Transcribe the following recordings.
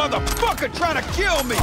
motherfucker trying to kill me!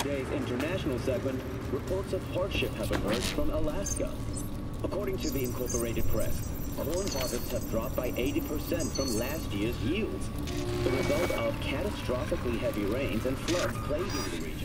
today's international segment, reports of hardship have emerged from Alaska. According to the Incorporated Press, corn harvests have dropped by 80% from last year's yields, the result of catastrophically heavy rains and floods plaguing the region.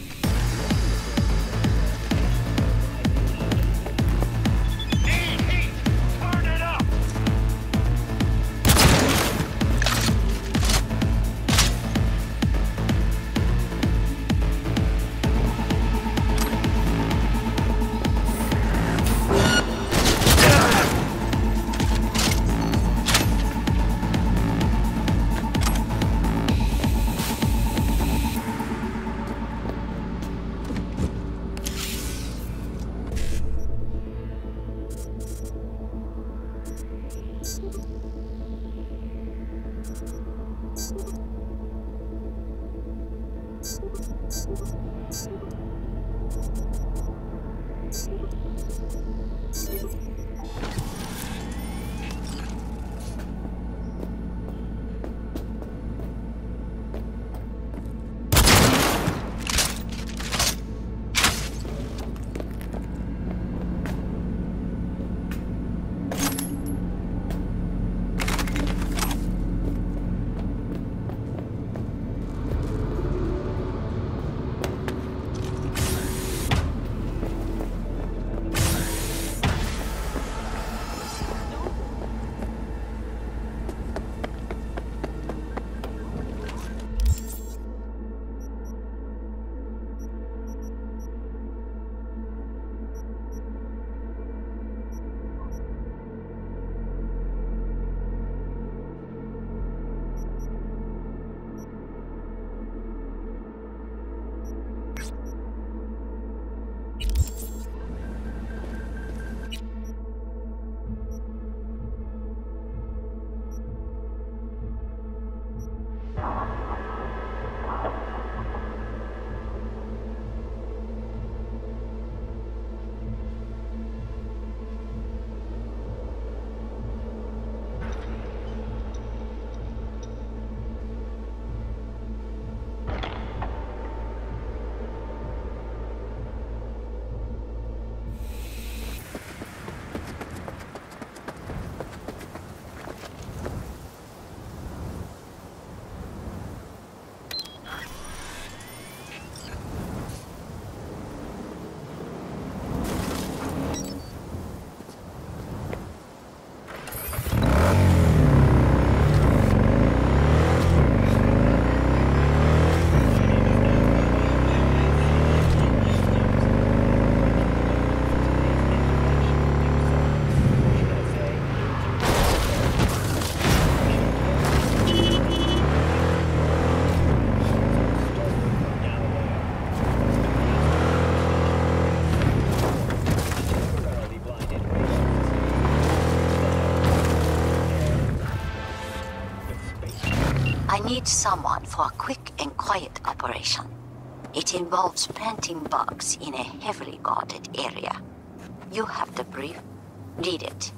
I need someone for a quick and quiet operation. It involves planting bugs in a heavily guarded area. You have the brief. Read it.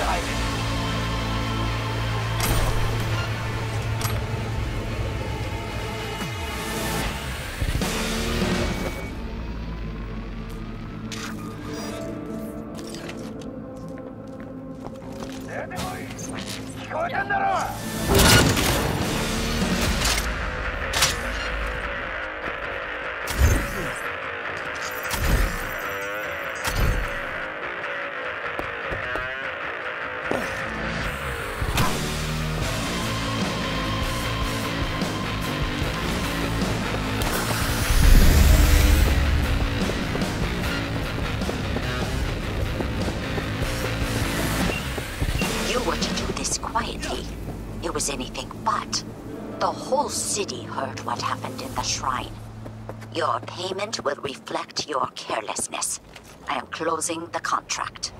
Quietly. It was anything but. The whole city heard what happened in the shrine. Your payment will reflect your carelessness. I am closing the contract.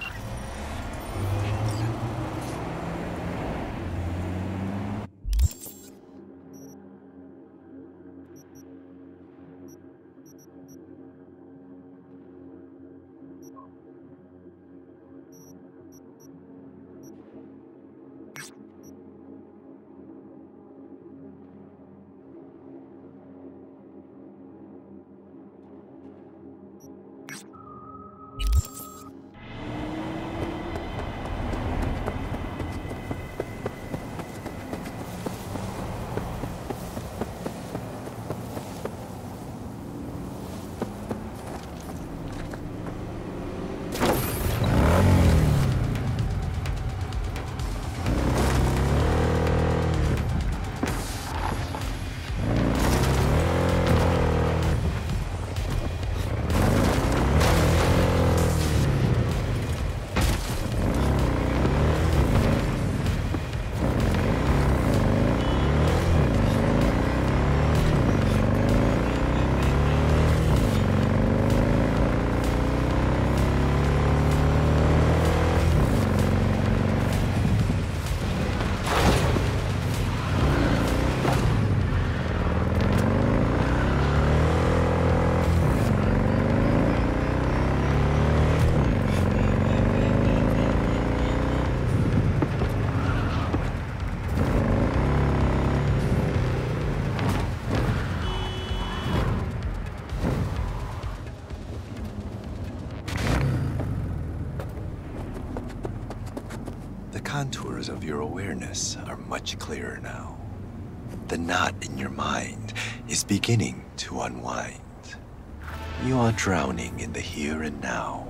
Contours of your awareness are much clearer now. The knot in your mind is beginning to unwind. You are drowning in the here and now.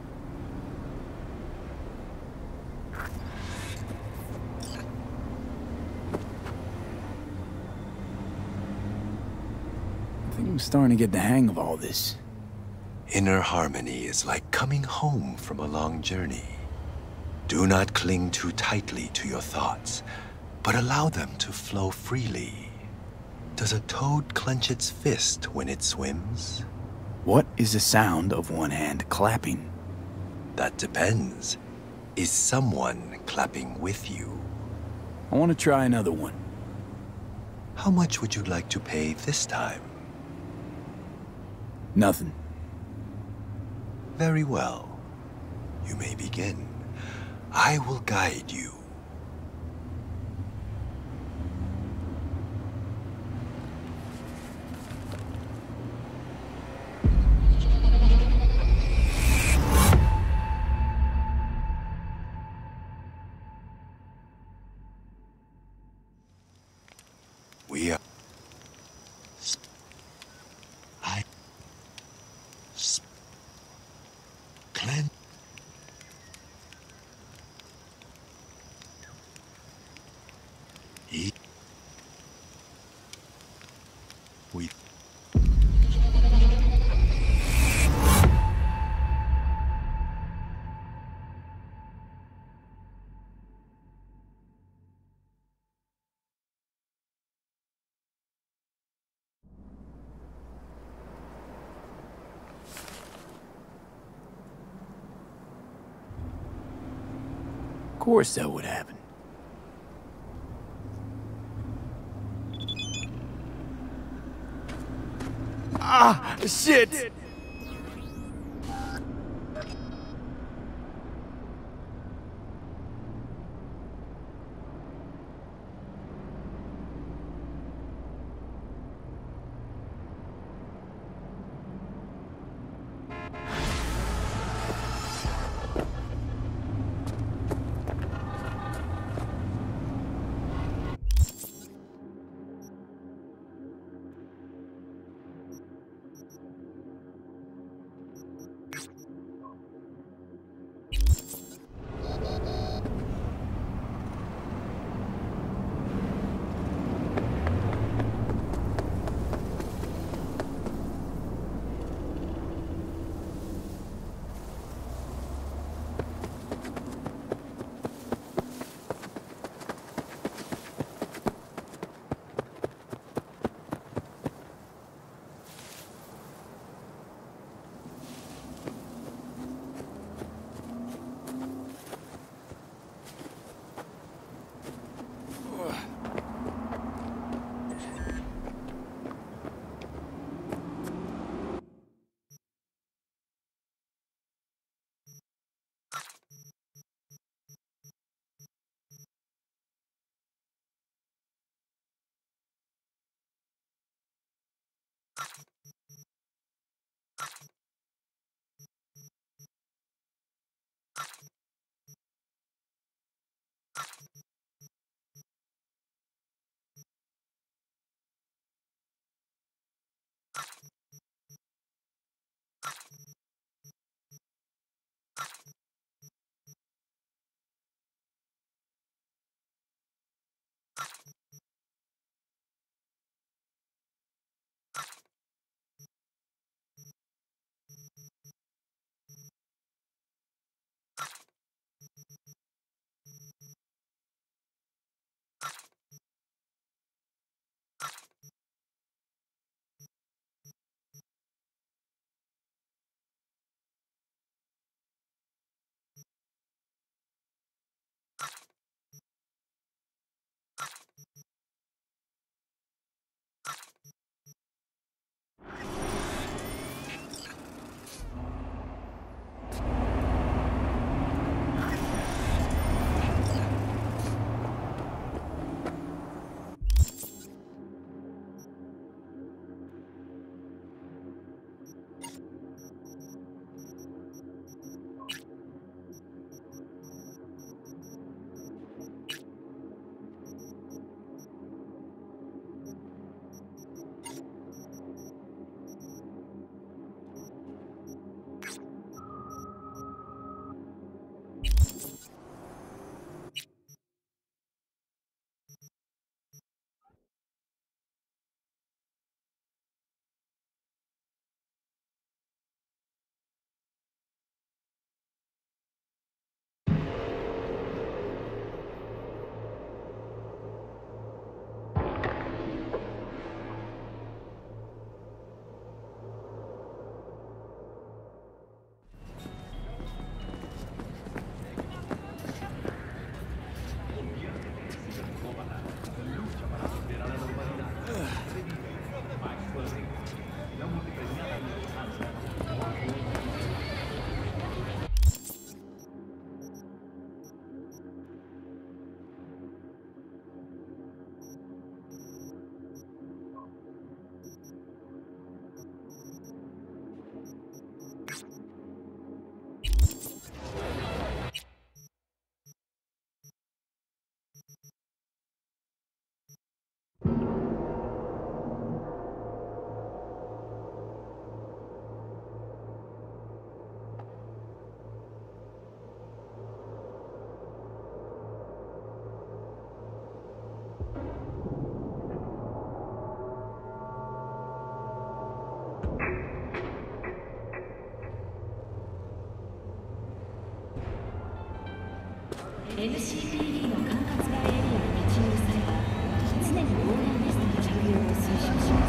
I think I'm starting to get the hang of all this. Inner harmony is like coming home from a long journey. Do not cling too tightly to your thoughts, but allow them to flow freely. Does a toad clench its fist when it swims? What is the sound of one hand clapping? That depends. Is someone clapping with you? I want to try another one. How much would you like to pay this time? Nothing. Very well. You may begin. I will guide you. We are... Clan... We... Of course that would happen. Ah, shit! NCPD の管轄外エリアに立ち寄る際は常に防弾ベストの着用を推奨します。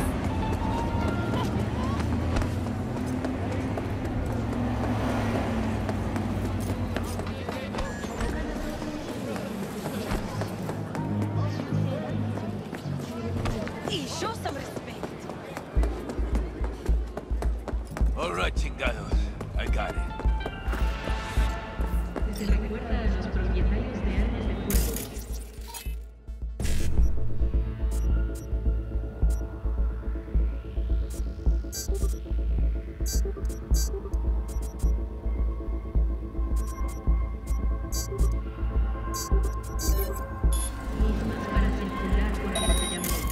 All right, chingados. I got it. Se recuerda a los propietarios de armas de fuego. Mismas para circular por el estacionamiento.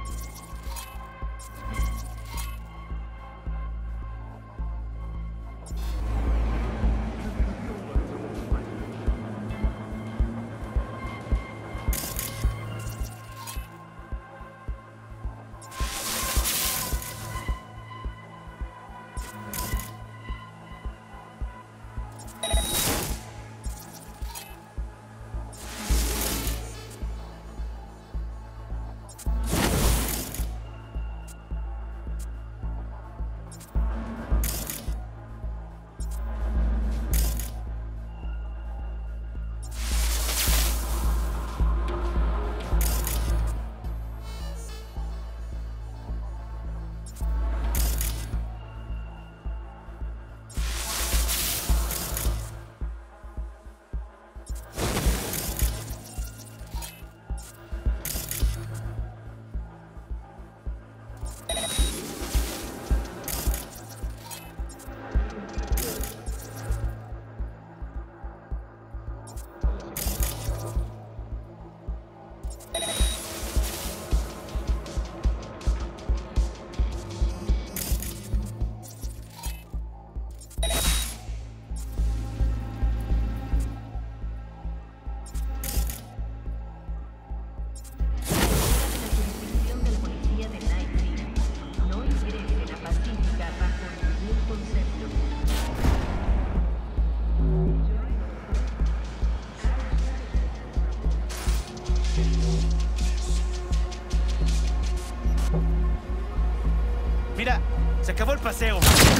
Mira, se acabó el paseo.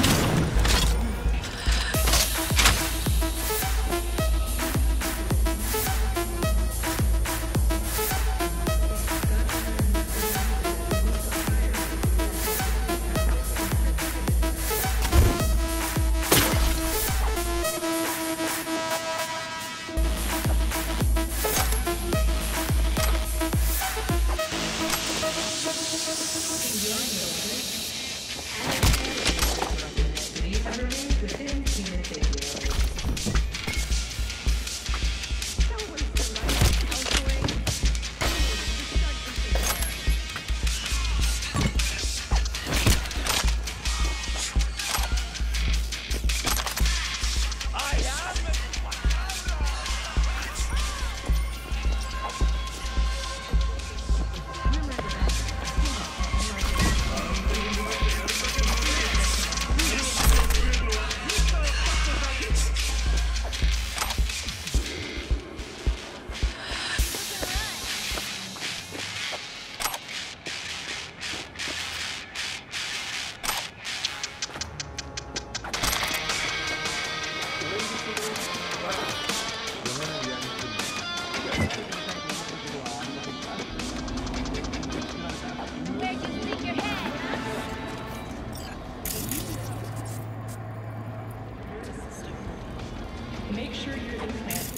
Make sure you're in hand.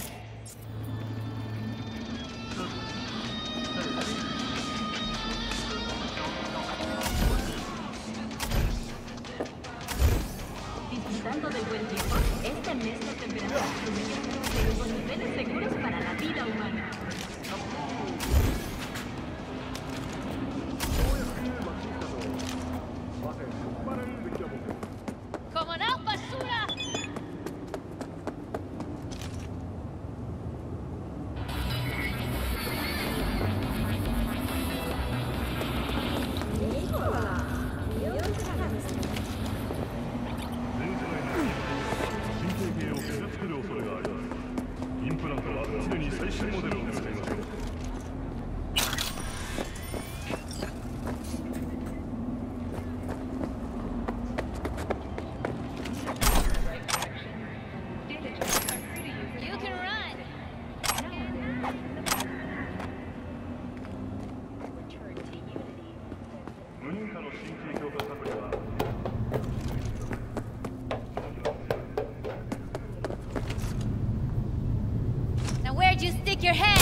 Disfrutando del buen tiempo, este mes la temperatura sube con niveles seguros para la vida humana. ¡Como no, basura! Now where'd you stick your head?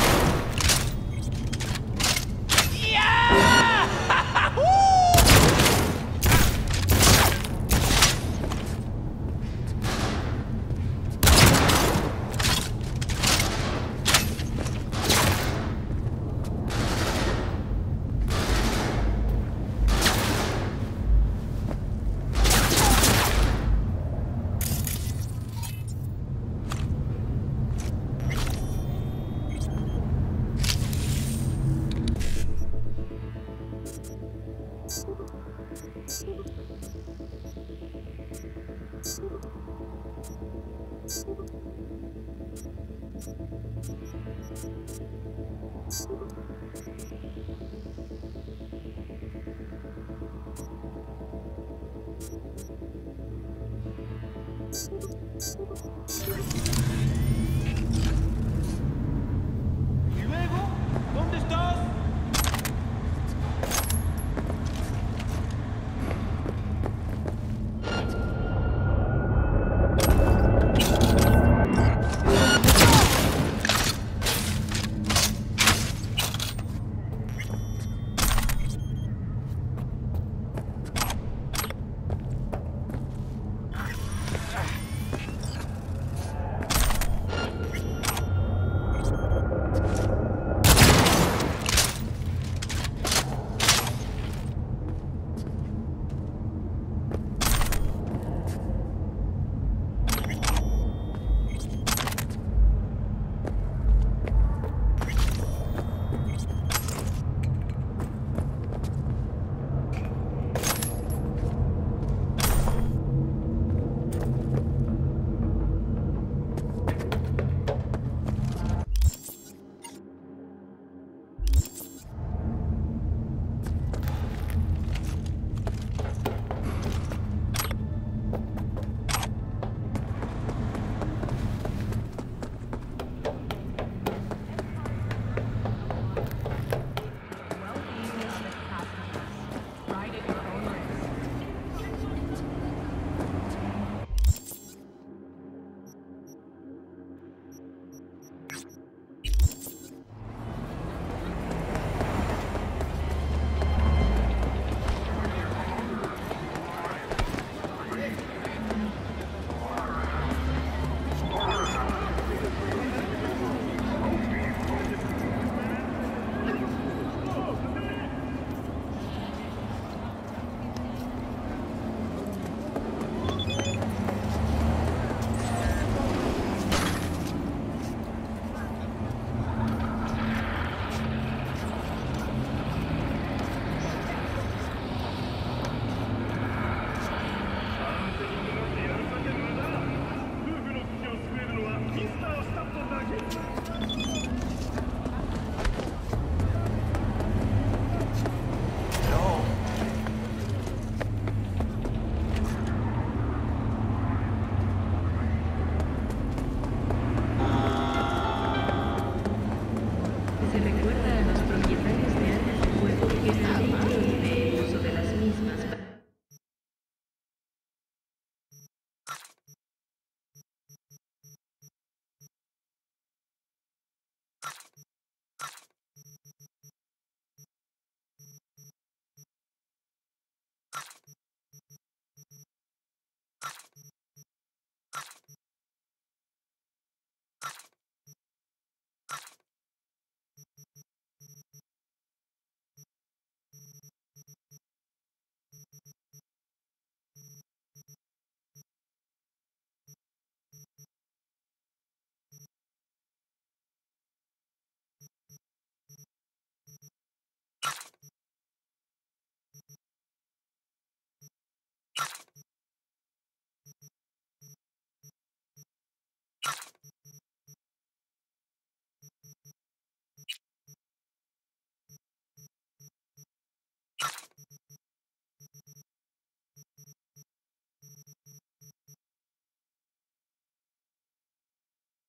¿Y luego? ¿Dónde estás?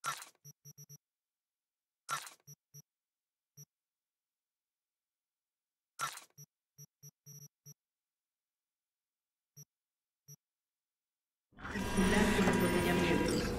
Vigilar con embotellamientos.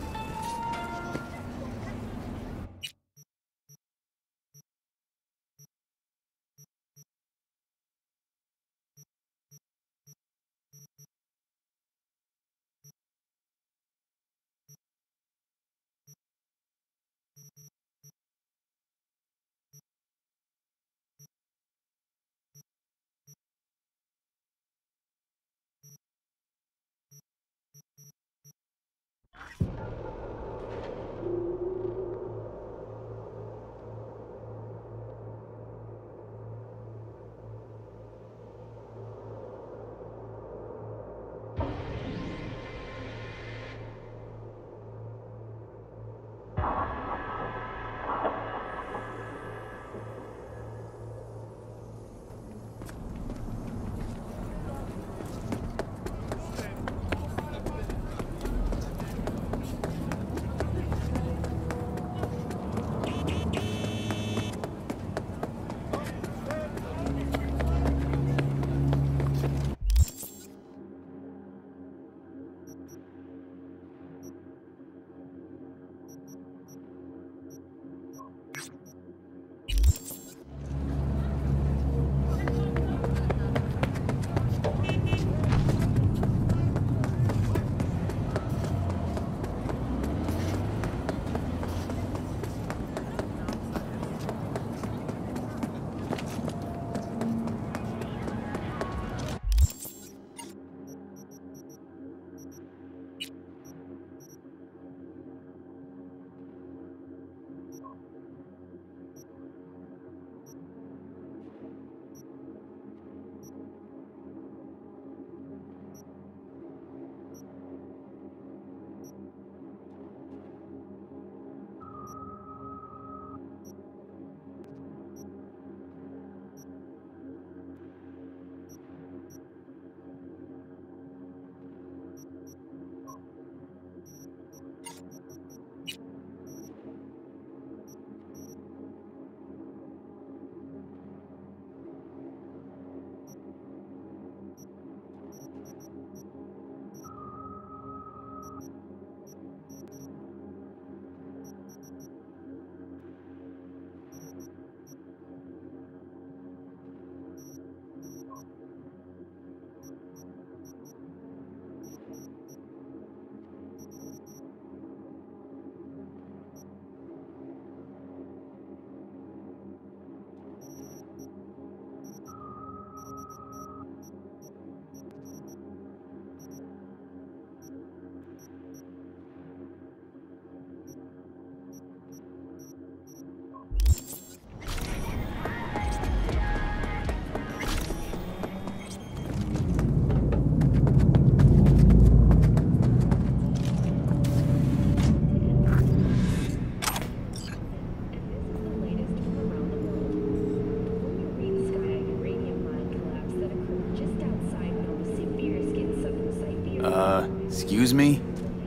Excuse me?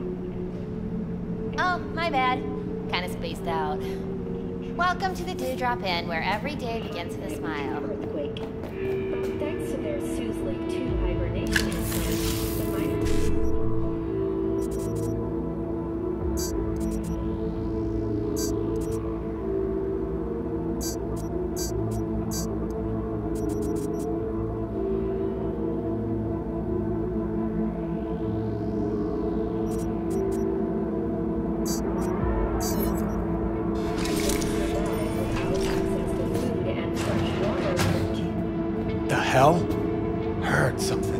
Oh, my bad. Kinda spaced out. Welcome to the Dewdrop Inn, where every day begins with a smile. Earthquake. Thanks to their Sue's Lake 2 hibernation implant, the minor... The hell? Heard something.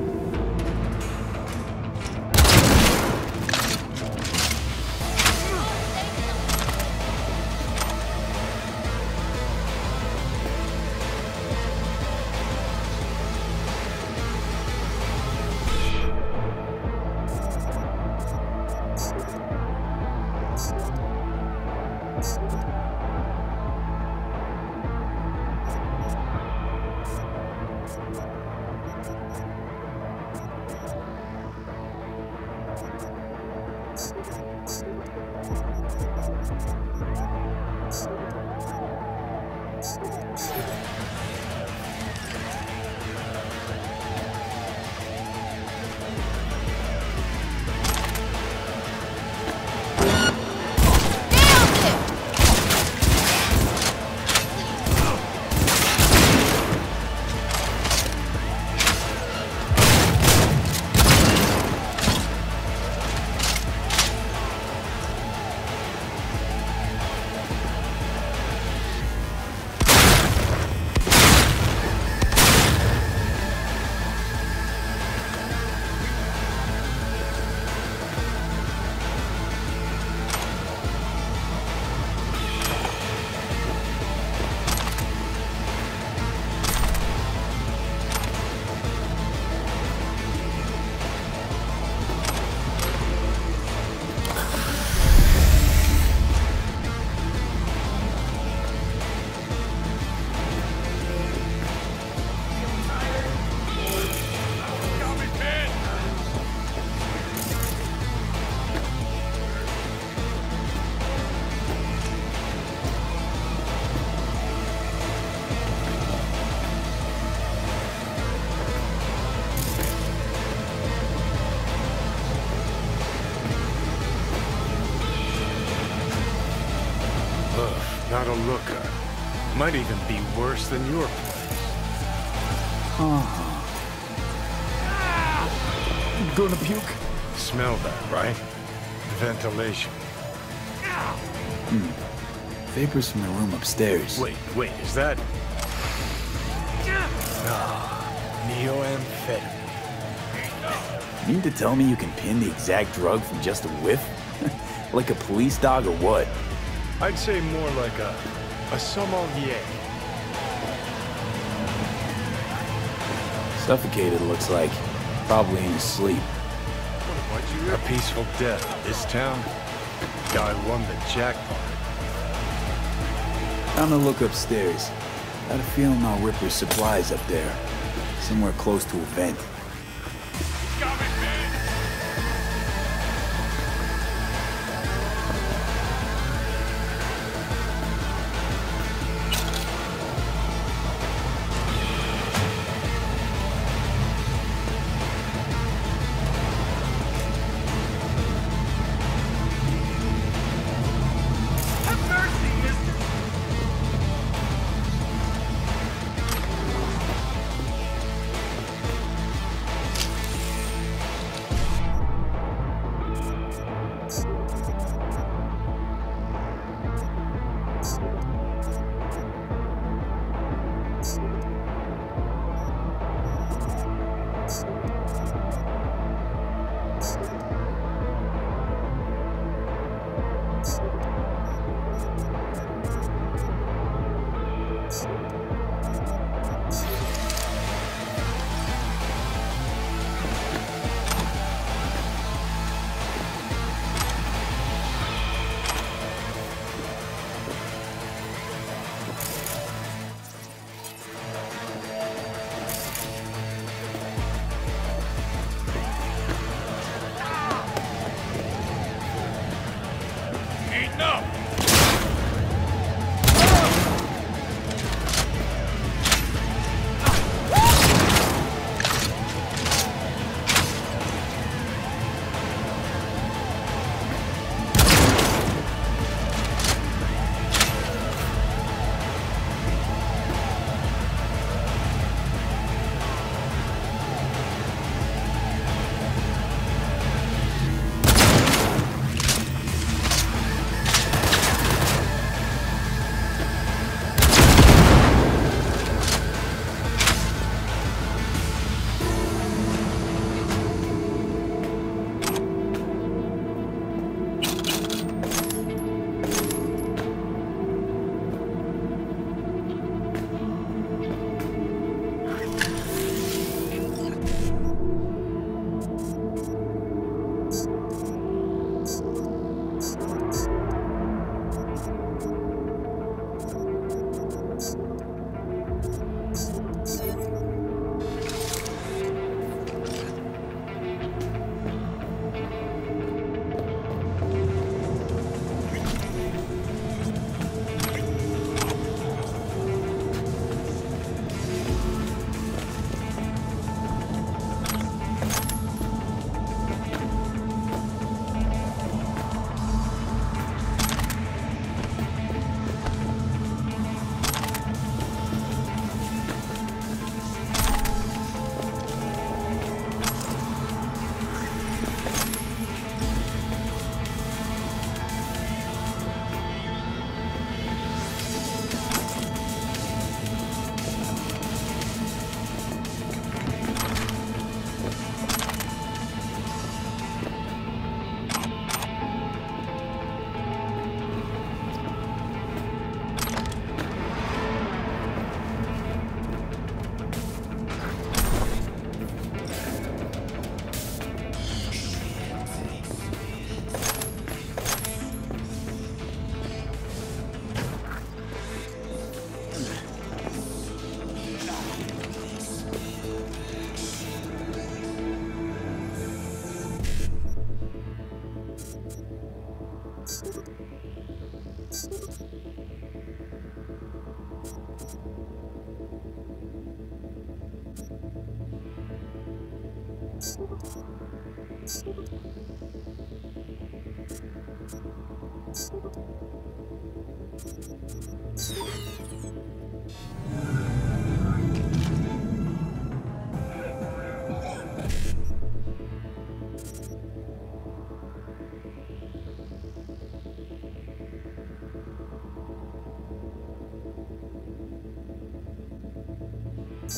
Not a looker. Might even be worse than your place. You gonna puke? Smell that, right? Ventilation. Vapors from the room upstairs. Wait, is that... Neoamphetamine. You mean to tell me you can pin the exact drug from just a whiff? Like a police dog or what? I'd say more like a sommelier. Suffocated, looks like. Probably in his sleep. A peaceful death in this town. Guy won the jackpot. Time to look upstairs. Got a feeling I'll rip his supplies up there. Somewhere close to a vent.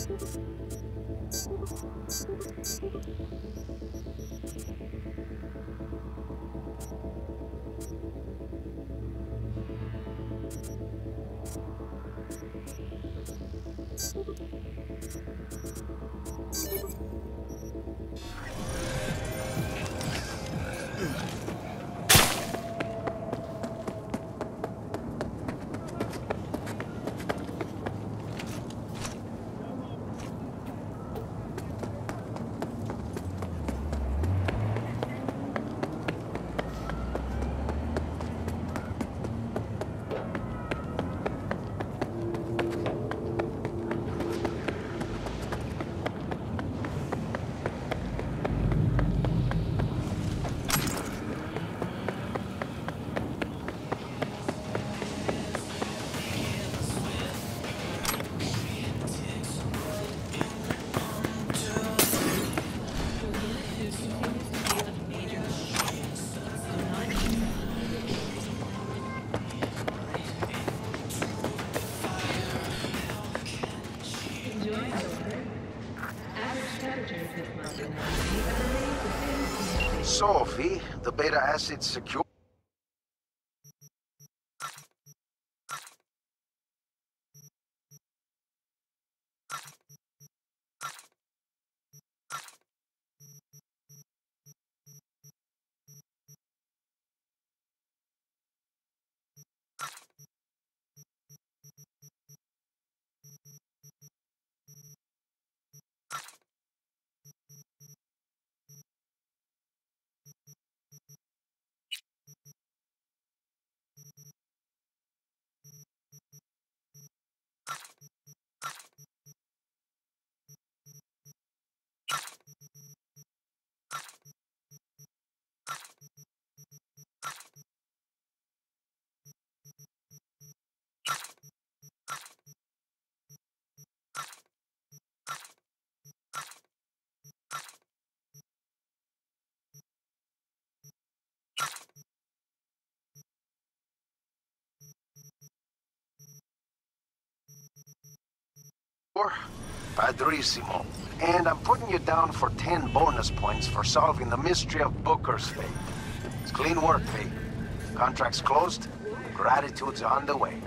Sophie, the beta acid secure. Padrissimo. And I'm putting you down for 10 bonus points for solving the mystery of Booker's fate. It's clean work, V. Contract's closed. Gratitude's on the way.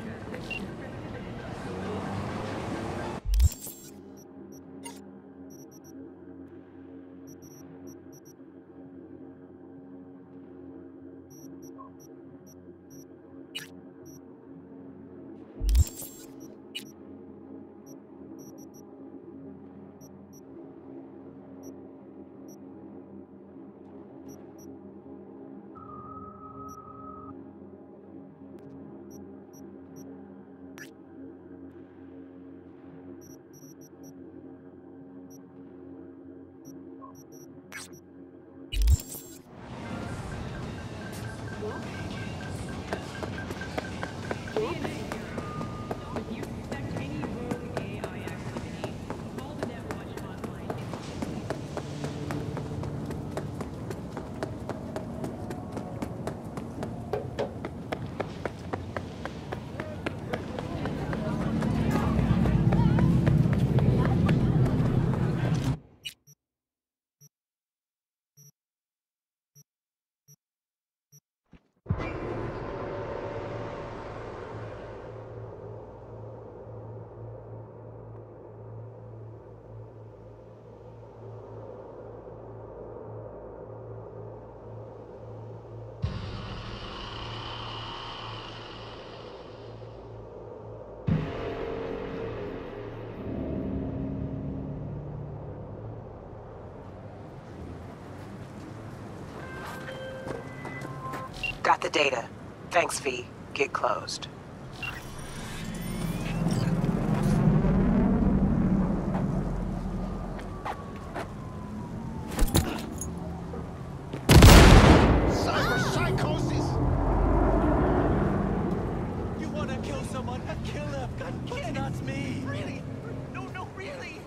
Got the data. Thanks, V. Get closed. Cyber psychosis! You wanna kill someone? Kill them! God, it's not me! Really? No, really!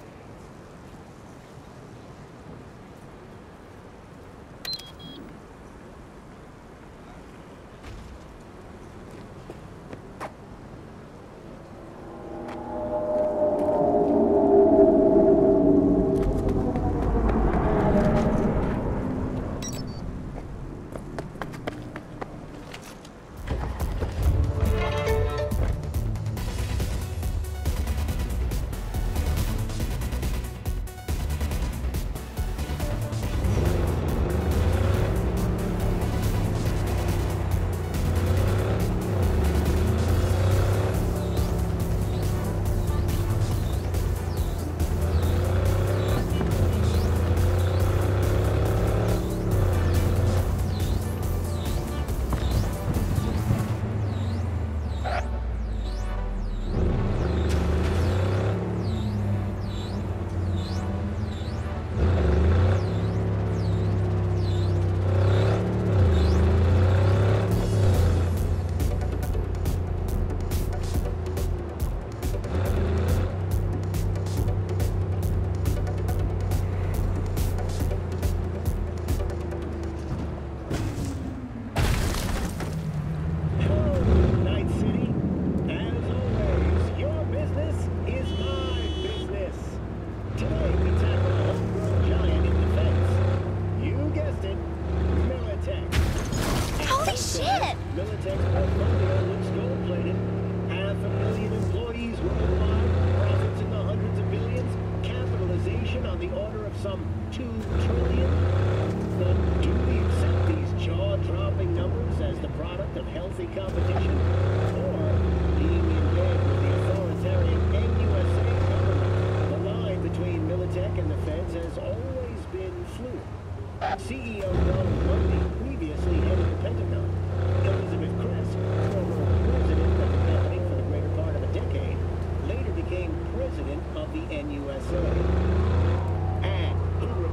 USA. And who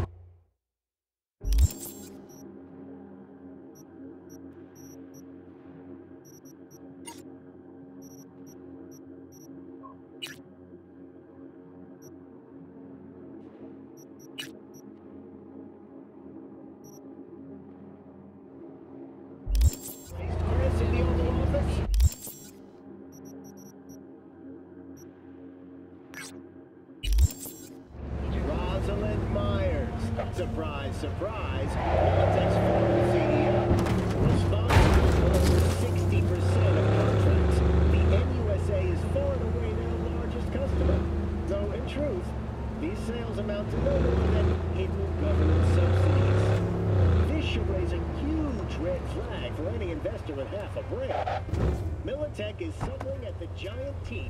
Chris in the Oval Office? Rosalind Myers. Surprise, surprise. Militech's former CEO. Responsible for over 60% of contracts. The NUSA is far and away their largest customer. Though, in truth, these sales amount to no more than hidden government subsidies. This should raise a huge red flag for any investor with half a brain. Militech is suckling at the giant teat.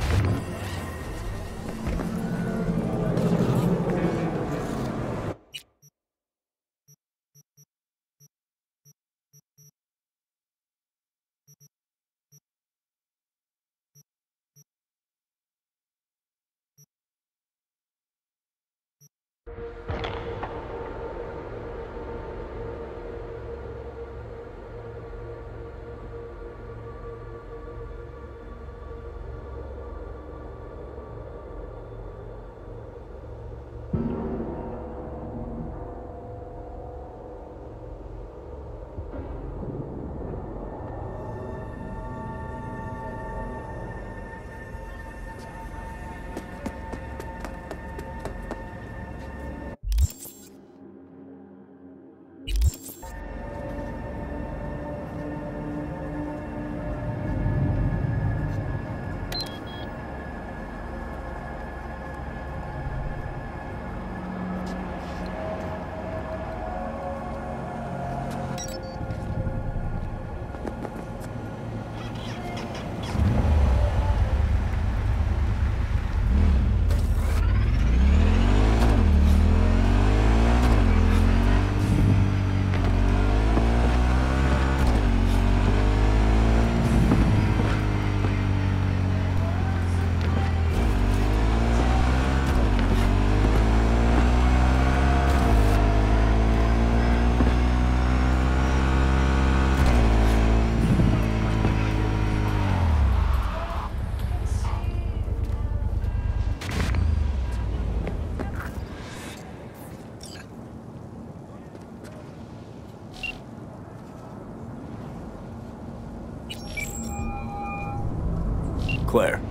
Claire.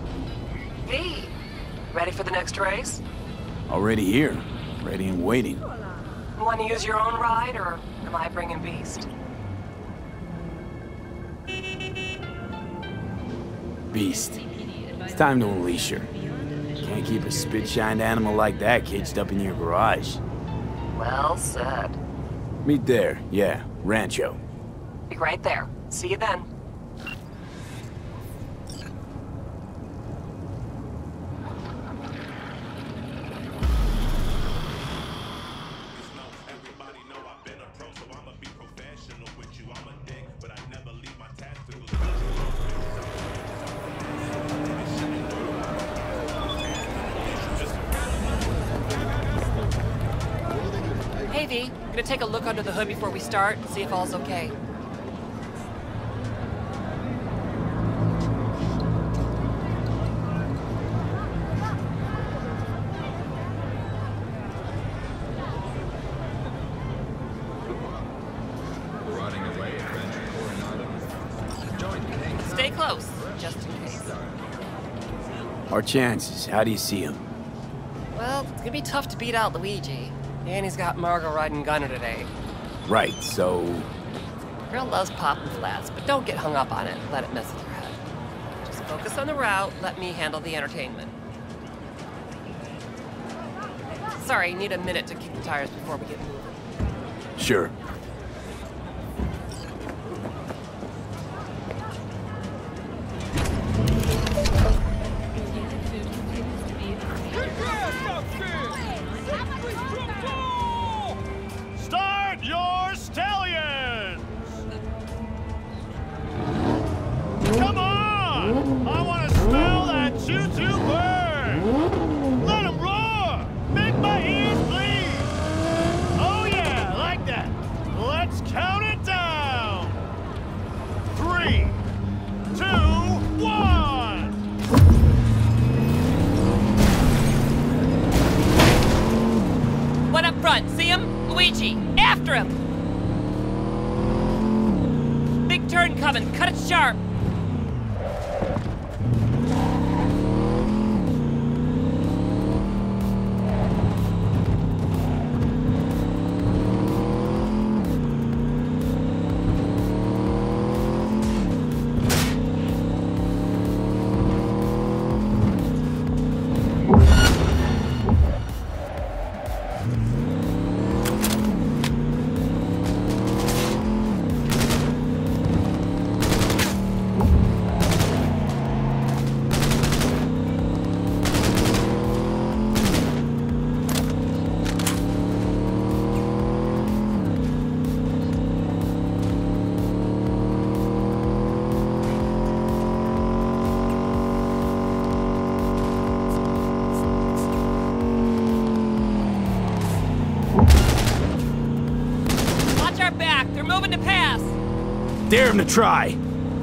V, ready for the next race? Already here. Ready and waiting. Want to use your own ride, or am I bringing Beast? Beast. It's time to unleash her. Can't keep a spit-shined animal like that caged up in your garage. Well said. Meet there. Yeah, Rancho. Be right there. See you then. Hey V, gonna take a look under the hood before we start and see if all's okay. Stay close, just in case. Our chances, how do you see them? Well, it's gonna be tough to beat out Luigi. And he's got Margot riding Gunner today. Right, so... Girl loves popping flats, but don't get hung up on it. Let it mess with your head. Just focus on the route, let me handle the entertainment. Sorry, need a minute to kick the tires before we get moving. Sure. Start your stallions! Come on! I want to smell that choo-choo burn! Let 'em roar! Luigi! After him! Big turn coming. Cut it sharp. Dare him to try.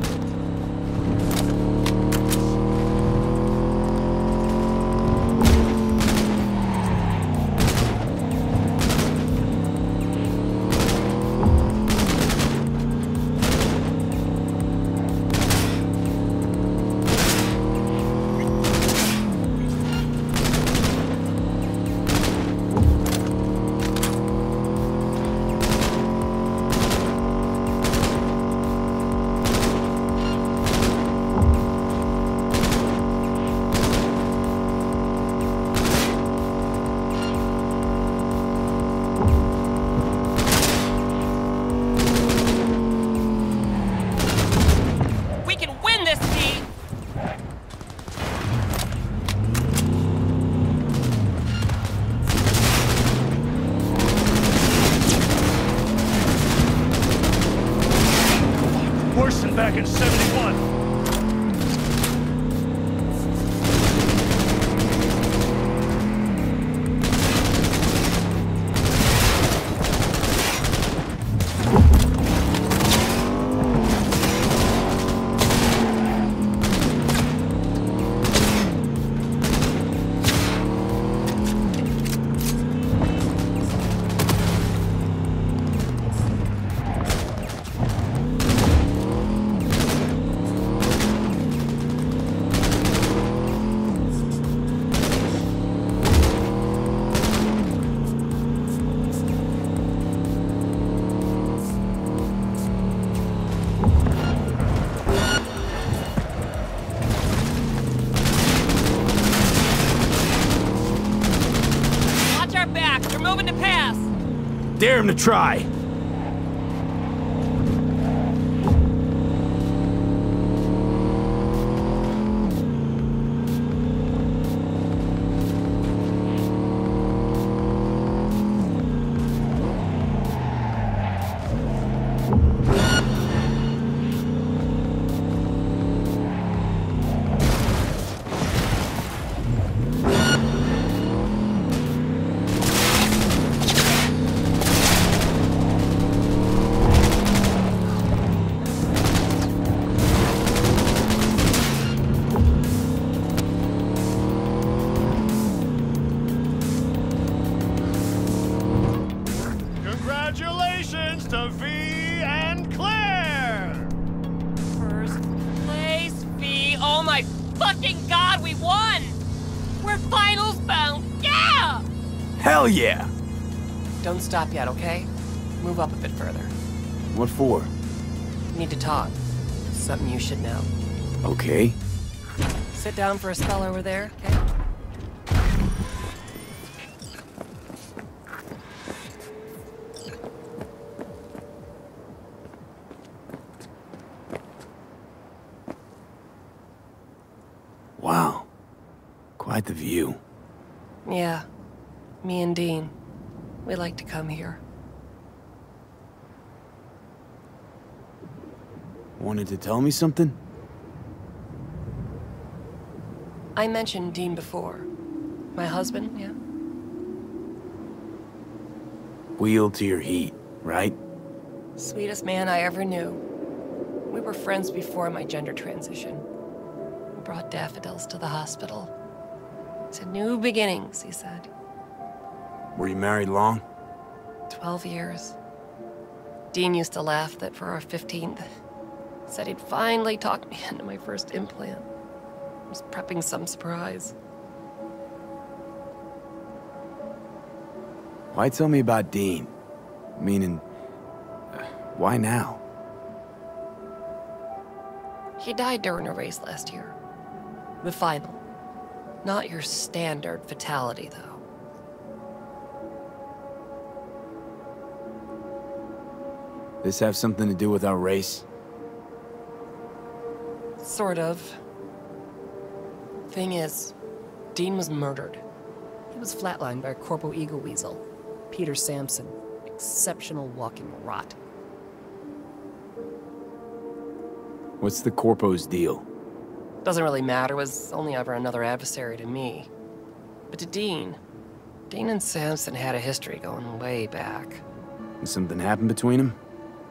Back in 71. Dare him to try. Congratulations to V and Claire! First place, V. Oh my fucking god, we won! We're finals bound. Yeah! Hell yeah! Don't stop yet, okay? Move up a bit further. What for? Need to talk. Something you should know. Okay. Sit down for a spell over there, okay? Wow. Quite the view. Yeah. Me and Dean. We like to come here. Wanted to tell me something? I mentioned Dean before. My husband, yeah? Wheel to your heat, right? Sweetest man I ever knew. We were friends before my gender transition. We brought daffodils to the hospital. To new beginnings, he said. Were you married long? 12 years. Dean used to laugh that for our 15th, said he'd finally talked me into my first implant. I was prepping some surprise. Why tell me about Dean? Meaning, why now? He died during a race last year. The final. Not your standard fatality, though. This have something to do with our race? Sort of. Thing is, Dean was murdered. He was flatlined by Corpo Eagle Weasel, Peter Sampson. Exceptional walking rot. What's the Corpo's deal? Doesn't really matter, was only ever another adversary to me. But to Dean and Sampson had a history going way back. Did something happen between them?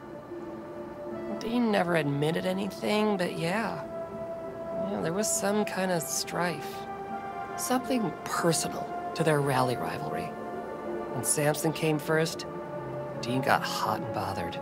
Dean never admitted anything, but yeah, there was some kind of strife. Something personal to their rally rivalry. When Sampson came first, Dean got hot and bothered.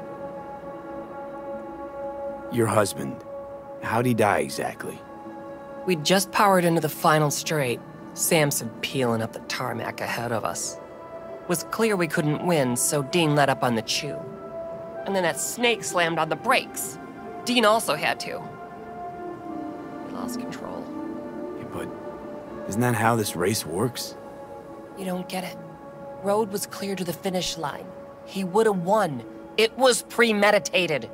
Your husband, how'd he die exactly? We'd just powered into the final straight, Sampson peeling up the tarmac ahead of us. It was clear we couldn't win, so Dean let up on the chew. And then that snake slammed on the brakes. Dean also had to. He lost control. Yeah, but isn't that how this race works? You don't get it. Road was clear to the finish line. He would have won. It was premeditated.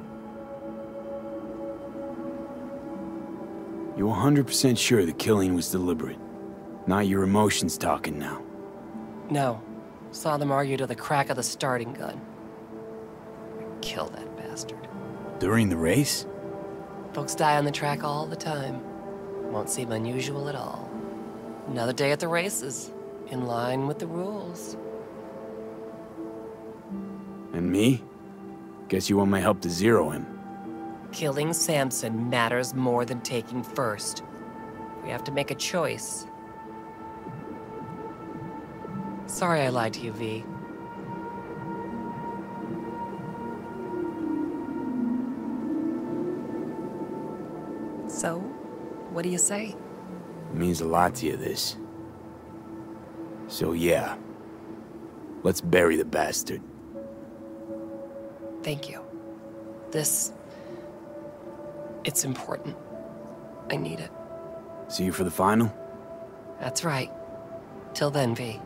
You 100% sure the killing was deliberate? Not your emotions talking now? No. Saw them argue to the crack of the starting gun. Kill that bastard. During the race? Folks die on the track all the time. Won't seem unusual at all. Another day at the races, in line with the rules. And me? Guess you want my help to zero him. Killing Sampson matters more than taking first. We have to make a choice. Sorry I lied to you, V. So, what do you say? It means a lot to you, this. So yeah, let's bury the bastard. Thank you. It's important. I need it. See you for the final? That's right. Till then, V.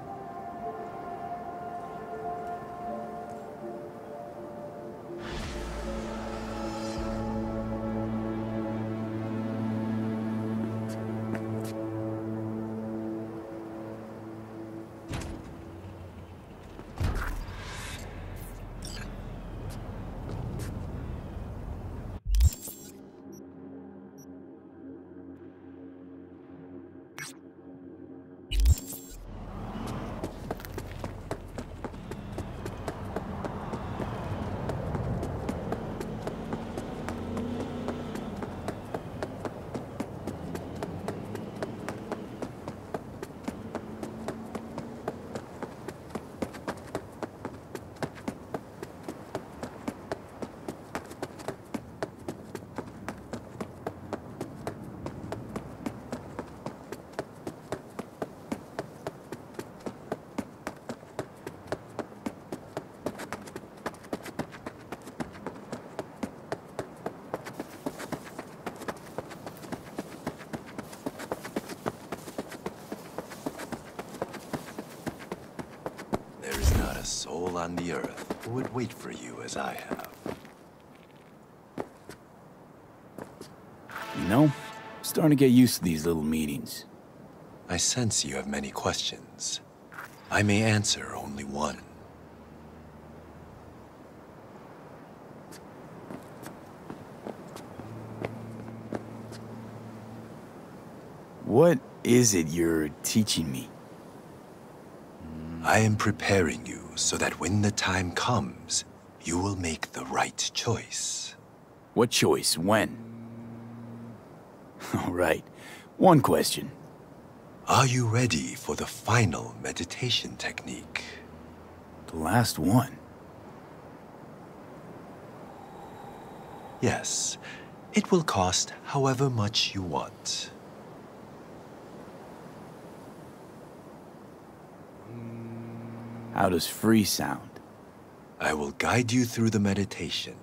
Soul on the earth who would wait for you as I have. You know, I'm starting to get used to these little meetings. I sense you have many questions. I may answer only one. What is it you're teaching me? I am preparing you so that when the time comes, you will make the right choice. What choice? When? All right. One question. Are you ready for the final meditation technique? The last one. Yes, it will cost however much you want. How does free sound? I will guide you through the meditation.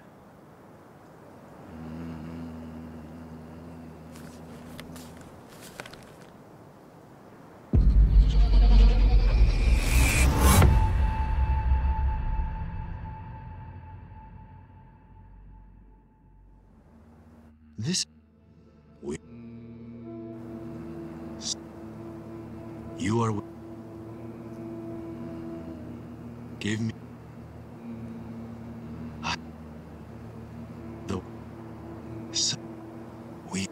This... You are... Give me... The... We...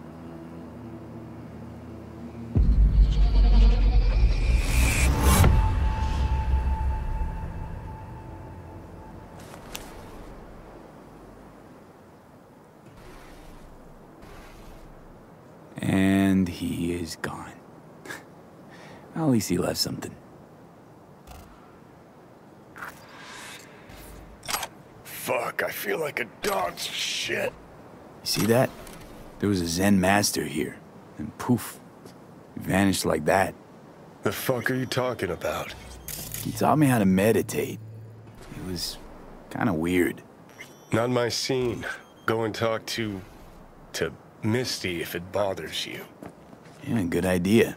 And he is gone. At least he left something. Fuck, I feel like a dog's shit. You see that? There was a Zen master here, and poof, he vanished like that. The fuck are you talking about? He taught me how to meditate. It was kind of weird. Not my scene. Go and talk to Misty if it bothers you. Yeah, good idea.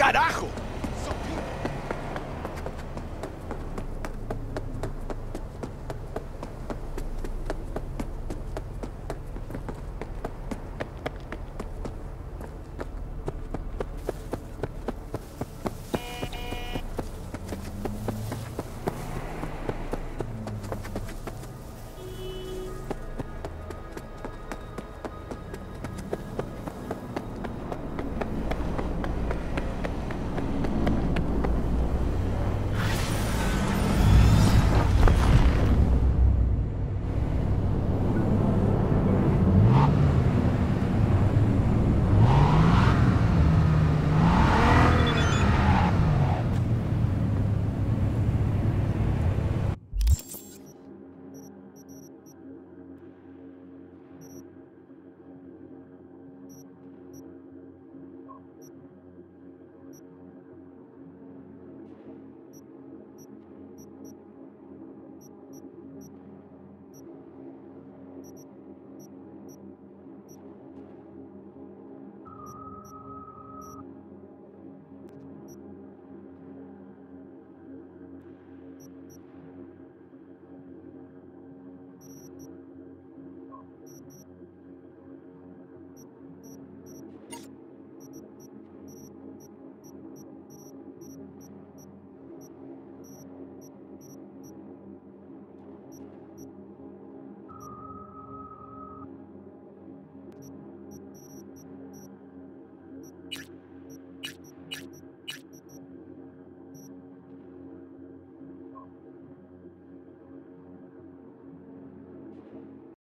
Carajo!